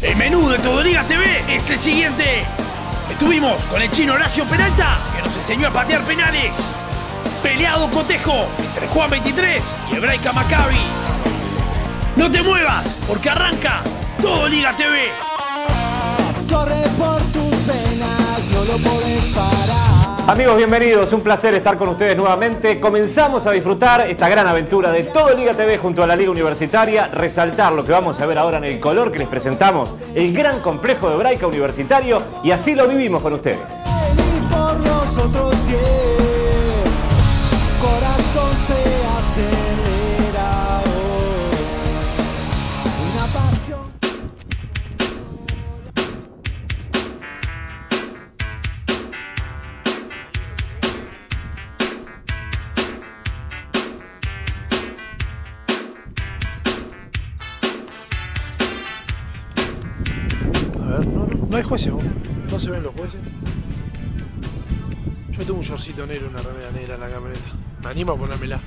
El menú de Todo Liga TV es el siguiente. Estuvimos con el chino Horacio Peralta, que nos enseñó a patear penales. Peleado cotejo entre Juan 23 y Hebraica Maccabi. No te muevas, porque arranca Todo Liga TV. Corre por tus venas, no lo podés parar. Amigos, bienvenidos. Un placer estar con ustedes nuevamente. Comenzamos a disfrutar esta gran aventura de Todo Liga TV junto a la Liga Universitaria. Resaltar lo que vamos a ver ahora en el color que les presentamos, el gran complejo de Hebraica Universitario, y así lo vivimos con ustedes. Y por nosotros 10, corazón se acelera hoy. Una pasión. No hay jueces, no se ven los jueces. Yo tengo un shortcito negro, una remera negra en la camioneta. Me animo a ponérmela.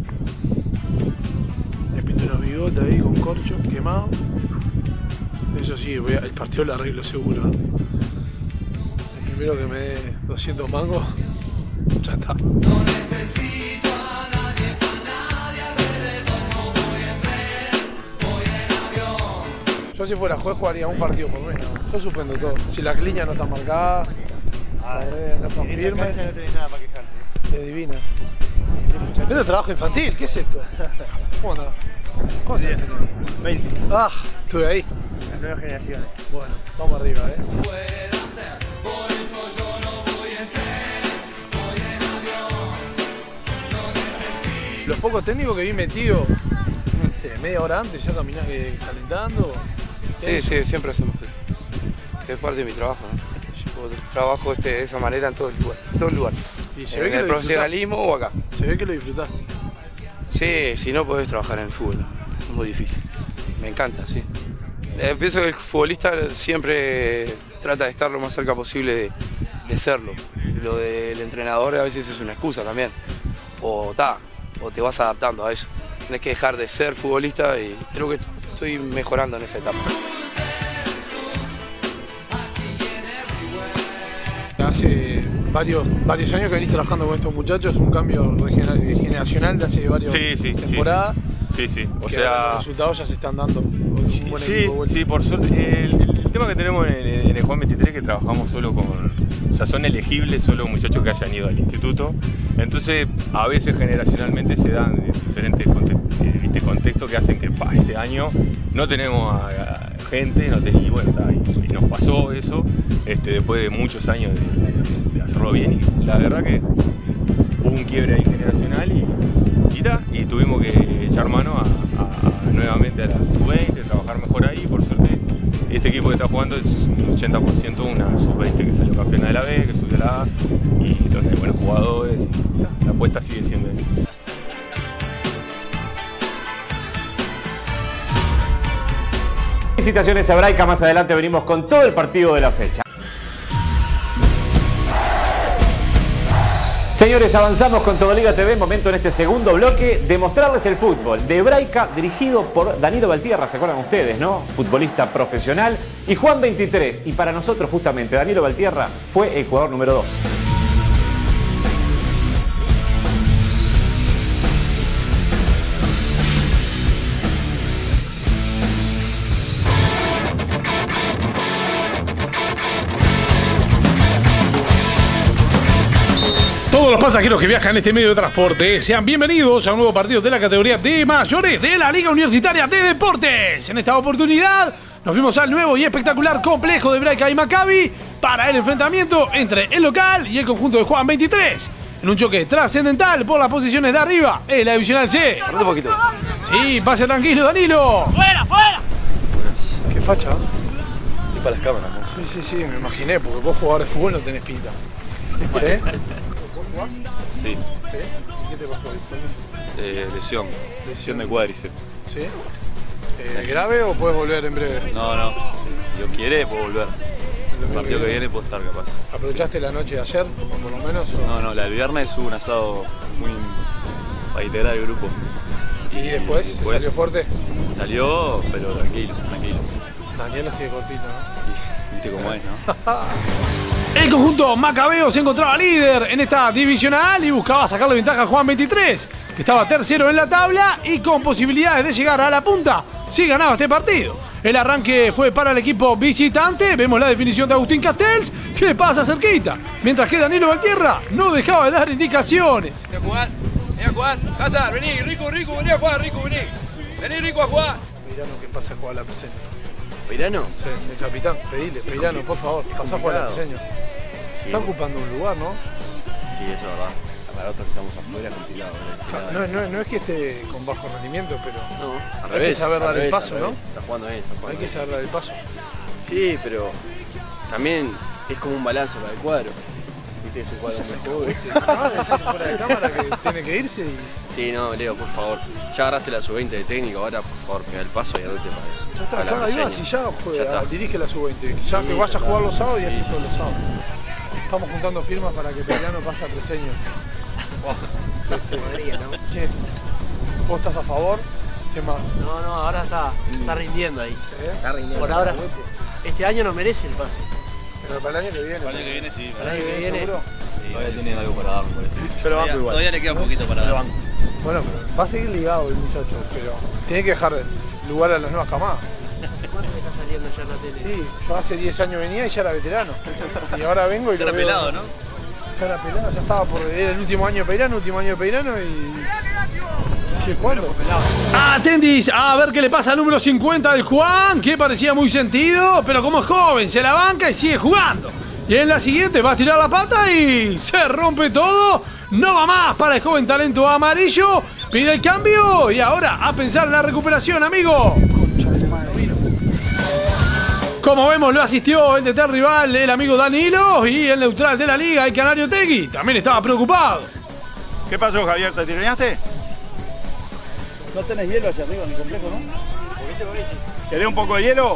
Me pinto unos bigotes ahí con corcho, quemado. Eso sí, el partido lo arreglo seguro, ¿no? El primero que me dé 200 mangos, ya está. No necesito a nadie alrededor, no voy en tren, voy en avión. Yo si fuera juez jugaría un partido por mes, ¿no? Yo suspendo todo. Si la línea no está marcada, no está firme. No tenés nada para quejarte. Se divina. Esto es trabajo infantil, ¿qué es esto? ¿Cómo andás? ¿Cómo se llama? 20. Ah, estuve ahí. Las nuevas generaciones. Bueno, vamos arriba, Los pocos técnicos que vi metido media hora antes, ya caminando, calentando. Sí, siempre hacemos eso. Es parte de mi trabajo, ¿no? Yo trabajo de esa manera en todo el lugar. Y se ve que en el profesionalismo o acá. Se ve que lo disfrutás. Sí, si no podés trabajar en el fútbol, es muy difícil. Me encanta, sí. Pienso que el futbolista siempre trata de estar lo más cerca posible de serlo. Lo del entrenador a veces es una excusa también. O te vas adaptando a eso. Tienes que dejar de ser futbolista y creo que estoy mejorando en esa etapa. Hace varios años que venís trabajando con estos muchachos, un cambio generacional de hace varias temporadas. Sí. O que sea, los resultados ya se están dando. Un buen equipo, sí, por suerte. El tema que tenemos en el Juan 23 es que trabajamos solo con... O sea, son elegibles solo muchachos que hayan ido al instituto. Entonces, a veces generacionalmente se dan diferentes contextos que hacen que este año no tenemos a gente, y bueno, y nos pasó eso después de muchos años de hacerlo bien. Y la verdad que hubo un quiebre ahí generacional y tuvimos que echar mano nuevamente a la sub-20, trabajar mejor ahí. Por suerte, este equipo que está jugando es un 80% una sub-20 que salió campeona de la B, que subió a la A, y donde hay buenos jugadores. La apuesta sigue siendo esa. Felicitaciones a Hebraica, más adelante venimos con todo el partido de la fecha. Señores, avanzamos con Todo Liga TV, momento en este segundo bloque de mostrarles el fútbol de Hebraica, dirigido por Danilo Valtierra, ¿se acuerdan ustedes, no? Futbolista profesional, y Juan 23, y para nosotros justamente Danilo Valtierra fue el jugador número 2. Todos los pasajeros que viajan en este medio de transporte, sean bienvenidos a un nuevo partido de la categoría de mayores de la Liga Universitaria de Deportes. En esta oportunidad nos fuimos al nuevo y espectacular complejo de Hebraica y Maccabi para el enfrentamiento entre el local y el conjunto de Juan 23. En un choque trascendental por las posiciones de arriba en la divisional C. Un poquito. Sí, pase tranquilo, Danilo. ¡Fuera! Qué facha. Y para las cámaras, ¿no? Sí, me imaginé, porque vos jugador de fútbol no tenés pinta. ¿Eh? Sí. ¿Sí? ¿Y qué te pasó ahí? Lesión de cuádriceps. ¿Sí? ¿Grave o puedes volver en breve? No. Si Dios quiere, puedo volver. El partido que viene puedo estar capaz. ¿Aprovechaste la noche de ayer, por lo menos? ¿O? No, la del viernes hubo un asado muy para integrar el grupo. ¿Y después? ¿Salió fuerte? Salió, pero tranquilo. Daniel lo sigue cortito, ¿no? Viste cómo es, ¿no? El conjunto Macabeo se encontraba líder en esta divisional y buscaba sacarle ventaja a Juan 23, que estaba tercero en la tabla y con posibilidades de llegar a la punta si ganaba este partido. El arranque fue para el equipo visitante. Vemos la definición de Agustín Castells, que pasa cerquita, mientras que Danilo Valtierra no dejaba de dar indicaciones. Vení a jugar, Cázar, vení, Rico, vení a jugar, Rico, vení. Vení, Rico, a jugar. Peirano, que pase a jugar la presencia. ¿Peirano? Sí, el capitán, pedile, Peirano, por favor, pasa a jugar la presencia. Sí. Está ocupando un lugar, ¿no? Sí, eso es verdad. Para otros que estamos afuera es complicado. No es que esté con bajo rendimiento, pero No, al hay revés. que saber dar el paso, ¿no? Está jugando bien, está jugando Hay que bien. saber dar el paso. Sí, pero también es como un balance para el cuadro. Viste, es un cuadro muy joven. Fuera de cámara que tiene que irse y... Sí, no, Leo, por favor. Ya agarraste la sub-20 de técnico, ahora por favor pega el paso y andate para Ya está, para la acá ahí va, reseña. si ya juega, está. dirige la sub-20. Ya Sí, que vaya a ya jugar está. los sábados y así Sí, todos sí, los sábados. Estamos juntando firmas para que Peirano vaya a Preseño. ¿Quién? ¿Vos estás a favor? ¿Quién más? No, ahora está rindiendo ahí. Está rindiendo. Por ahora, este año no merece el pase. Pero para el año que viene. Para el año que viene sí. Para el año que viene. ¿Seguro? Todavía tiene algo para dar, me parece. Yo lo banco igual. Todavía le queda un poquito para dar. Bueno, pero va a seguir ligado el muchacho, pero tiene que dejar lugar a las nuevas camadas. ¿Hace cuánto que está saliendo ya en la tele? Sí, yo hace 10 años venía y ya era veterano. Y ahora vengo y lo Era veo. pelado, ¿no? Ya era pelado, ya estaba por... Era el último año de Peirano y... ¿Sigue jugando? Atentis a ver qué le pasa al número 50 del Juan, que parecía muy sentido, pero como es joven, se la banca y sigue jugando. Y en la siguiente va a tirar la pata y se rompe todo. No va más para el joven talento amarillo. Pide el cambio y ahora a pensar en la recuperación, amigo. Como vemos, lo asistió el DT rival, el amigo Danilo, y el neutral de la liga, el canario Tegui, también estaba preocupado. ¿Qué pasó, Javier? ¿Te tironeaste? No tenés hielo allá arriba, ni complejo, ¿no? ¿Querés un poco de hielo?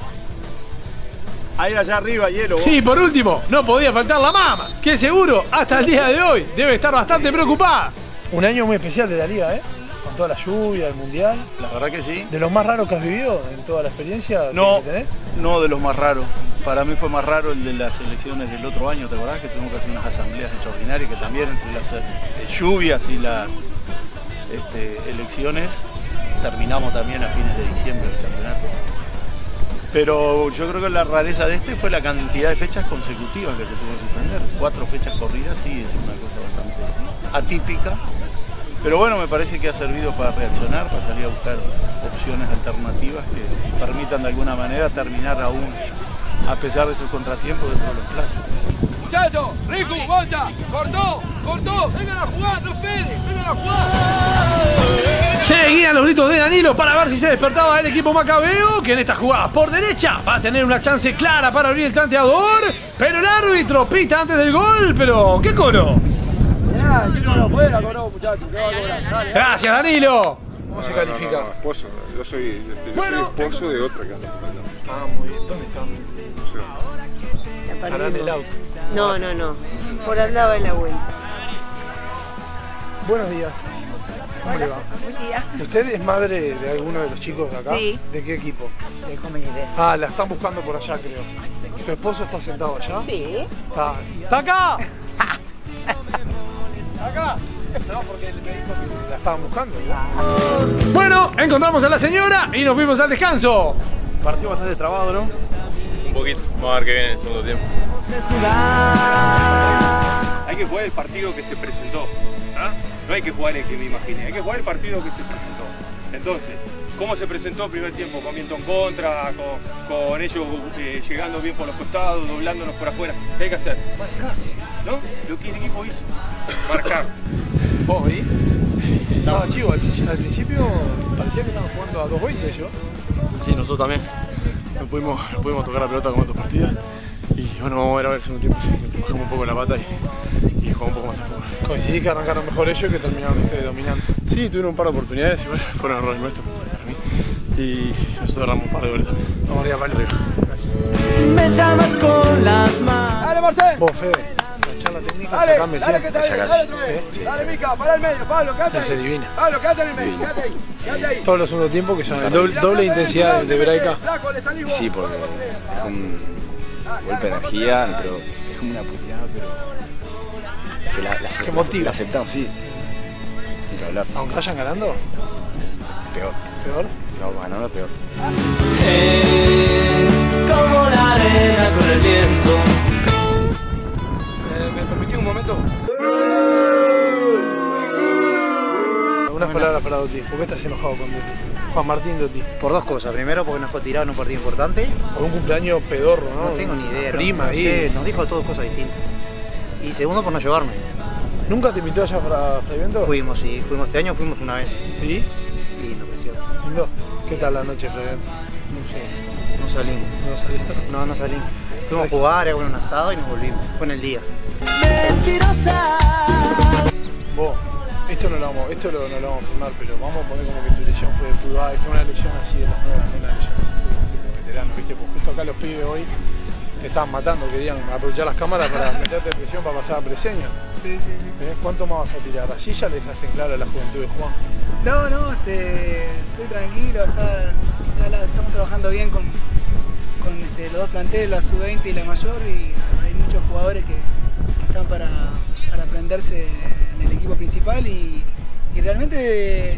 Ahí allá arriba, hielo. Y por último, no podía faltar la mama, que seguro hasta el día de hoy debe estar bastante preocupada. Un año muy especial de la liga, ¿eh? Con toda la lluvia, el mundial. La verdad que sí. ¿De los más raros que has vivido en toda la experiencia No, que tenés? no de los más raros. Para mí fue más raro el de las elecciones del otro año, ¿te acordás? Que tuvimos que hacer unas asambleas extraordinarias, que también entre las lluvias y las elecciones terminamos también a fines de diciembre del campeonato. Pero yo creo que la rareza de este fue la cantidad de fechas consecutivas que se tuvo que suspender. 4 fechas corridas, sí, es una cosa bastante atípica. Pero bueno, me parece que ha servido para reaccionar, para salir a buscar opciones alternativas que permitan de alguna manera terminar aún, a pesar de sus contratiempos, dentro de los plazos. Muchachos, Rico, Goncha, cortó, vengan a jugar, no esperen, vengan a jugar. Seguían los gritos de Danilo para ver si se despertaba el equipo Macabeo, que en estas jugadas por derecha va a tener una chance clara para abrir el tanteador, pero el árbitro pita antes del gol, pero ¿qué cobró? Gracias, Danilo. ¿Cómo se califica? No, esposo. Yo soy esposo de otra que anda jugando. Ah, muy bien. ¿Dónde está? Estará en el auto. No. Por al lado de la vuelta. Buenos días. ¿Cómo le va? Buen día. ¿Usted es madre de alguno de los chicos de acá? Sí. ¿De qué equipo? De Comunidad. Ah, la están buscando por allá, creo. ¿Su esposo está sentado allá? Sí. ¿Está acá? ¿Acá? No, porque él me dijo que la estaban buscando. ¿no? Bueno, encontramos a la señora y nos fuimos al descanso. Partido bastante trabado, ¿no? Un poquito. Vamos a ver qué viene en el segundo tiempo. Hay que jugar el partido que se presentó. ¿Ah? No hay que jugar el que me imaginé, hay que jugar el partido que se presentó. Entonces, ¿cómo se presentó el primer tiempo? Con viento en contra, con ellos llegando bien por los costados, doblándonos por afuera. ¿Qué hay que hacer? Marcar, ¿no? Lo que el equipo hizo. Marcar. ¿Vos veis? Estaba chivo, al principio parecía que estaban jugando a 2.20 yo. Sí, nosotros también. No pudimos tocar la pelota como otros partidos. Y bueno, vamos a ver el segundo tiempo, sí, que bajamos un poco la pata y jugamos un poco más a fútbol. Coincidí que arrancaron mejor ellos que terminaron ustedes dominando. Sí, tuvieron un par de oportunidades, igual fueron errores nuestros para mí. Y nosotros agarramos un par de goles también. Vamos arriba, Pablo. Me llamas con las manos. Vos, Fede, la charla técnica. Sacame siempre. Dale, Mica, para el medio, Pablo, quédate ahí. Se divina. Pablo, quédate en el medio, quédate ahí. Todos los segundos tiempos que son el doble intensidad de Hebraica. Sí, porque es un golpe de energía, pero es como una puteada, pero que la aceptamos, sí. Sin que hablar. Aunque vayan ganando, Peor. peor. Si vamos ganando, peor. Como la arena con el viento. ¿Me permitís un momento? Unas palabras para Dotti. ¿Por qué estás enojado con Dotti? Juan Martín Dotti. Por dos cosas. Primero, porque nos fue tirado en un partido importante. Por un cumpleaños pedorro, ¿no? No tengo ni idea. Prima no ahí. sé, nos dijo todas cosas distintas. Y segundo, por no llevarme. ¿Nunca te invitó allá para Frevento? Fuimos, sí. Fuimos este año, fuimos una vez. ¿Sí? Lindo, precioso. ¿Lindo? ¿Qué tal la noche, Frevento? No sé. No salimos. ¿No salieron? No salimos. Fuimos a jugar, a comer un asado y nos volvimos. Fue en el día. Mentirosa. Vos, esto no lo vamos a filmar, pero vamos a poner como que tu lesión fue de fútbol. Es que una lesión así de las nuevas, no una lesión así de veterano, ¿viste? Pues justo acá los pibes hoy te estaban matando, querían aprovechar las cámaras para meterte en presión para pasar a Breseña. Sí. ¿Cuánto más vas a tirar? Así ya le dejas en claro a la juventud de Juan. No, estoy tranquilo, estamos trabajando bien con los dos planteles, la sub-20 y la mayor, y hay muchos jugadores que están para aprenderse en el equipo principal y realmente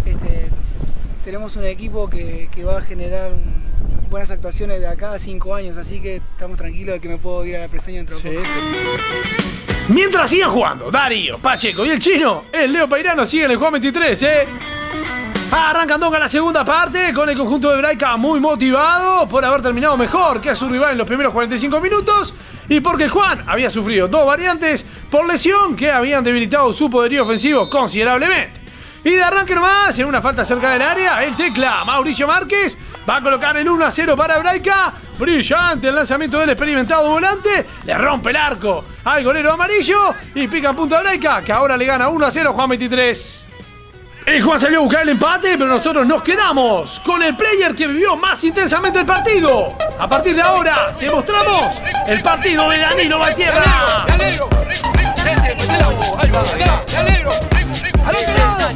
tenemos un equipo que va a generar buenas actuaciones de acá a 5 años, así que estamos tranquilos de que me puedo ir a la Breseña dentro de poco. Mientras sigan jugando Darío, Pacheco y el Chino, el Leo Peirano sigue en el Juan 23, Arrancan Donga la segunda parte con el conjunto de Hebraica muy motivado por haber terminado mejor que a su rival en los primeros 45 minutos y porque Juan había sufrido 2 variantes por lesión que habían debilitado su poderío ofensivo considerablemente. Y de arranque nomás, en una falta cerca del área, el tecla Mauricio Márquez va a colocar el 1-0 para Hebraica. Brillante el lanzamiento del experimentado volante, le rompe el arco al golero amarillo y pica en punta Hebraica, que ahora le gana 1-0 Juan 23. El Juan salió a buscar el empate, pero nosotros nos quedamos con el player que vivió más intensamente el partido. A partir de ahora, te mostramos el partido de Danilo Valtierra. Me alegro, meté la voz, ahí va, me alegro, al otro lado,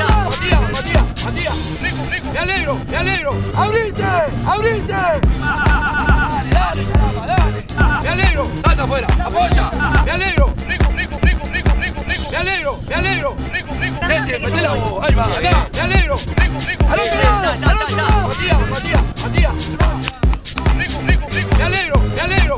Matías, me alegro, abrite, dale, me alegro, salta afuera, apoya, me alegro, meté la voz, ahí va, me alegro, al otro lado, Matías, me alegro,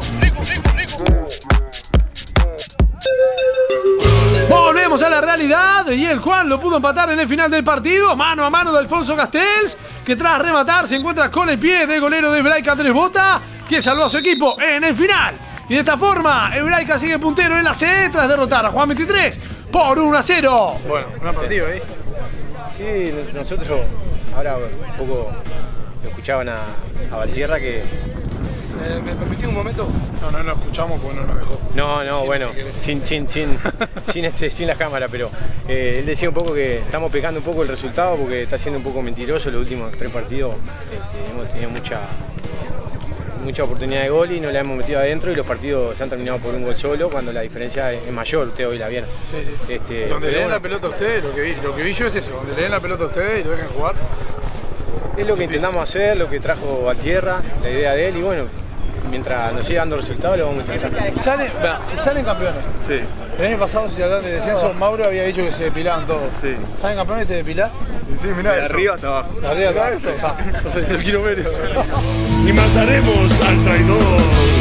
Volvemos a la realidad y el Juan lo pudo empatar en el final del partido, mano a mano de Alfonso Castells, que tras rematar se encuentra con el pie del golero de Hebraica Andrés Bota, que salvó a su equipo en el final. Y de esta forma, Hebraica sigue puntero en la C tras derrotar a Juan 23 por 1-0. Bueno, un partido ahí. Sí, nosotros ahora un poco lo escuchaban a Valtierra que... ¿Me permitís un momento? No lo escuchamos porque no nos dejó. No, bueno, sin la cámara, pero él decía un poco que estamos pecando un poco el resultado porque está siendo un poco mentiroso. Los últimos 3 partidos hemos tenido mucha oportunidad de gol y no la hemos metido adentro y los partidos se han terminado por un gol solo cuando la diferencia es mayor. Usted hoy la vieron. Sí. Donde le den la pelota a ustedes, lo que vi yo es eso, donde le den la pelota a ustedes y lo dejen jugar. Es lo que intentamos hacer, lo que trajo Valtierra, la idea de él y bueno, mientras nos siga dando resultados lo vamos a intentar. Si salen campeones. Sí. El año pasado, si hablan de descenso, Mauro había dicho que se depilaban todos. Sí. ¿Salen campeones te depilás? Sí, mirá. De arriba hasta abajo. De arriba hasta abajo. Entonces quiero ver eso. Y mataremos al traidor.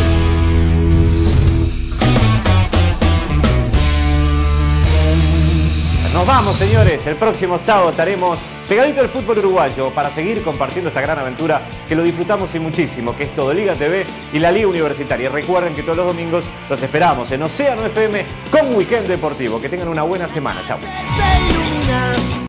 Nos vamos, señores. El próximo sábado estaremos pegadito al fútbol uruguayo para seguir compartiendo esta gran aventura que lo disfrutamos y muchísimo, que es Todo Liga TV y la Liga Universitaria. Recuerden que todos los domingos los esperamos en Océano FM con Weekend Deportivo. Que tengan una buena semana. Chao.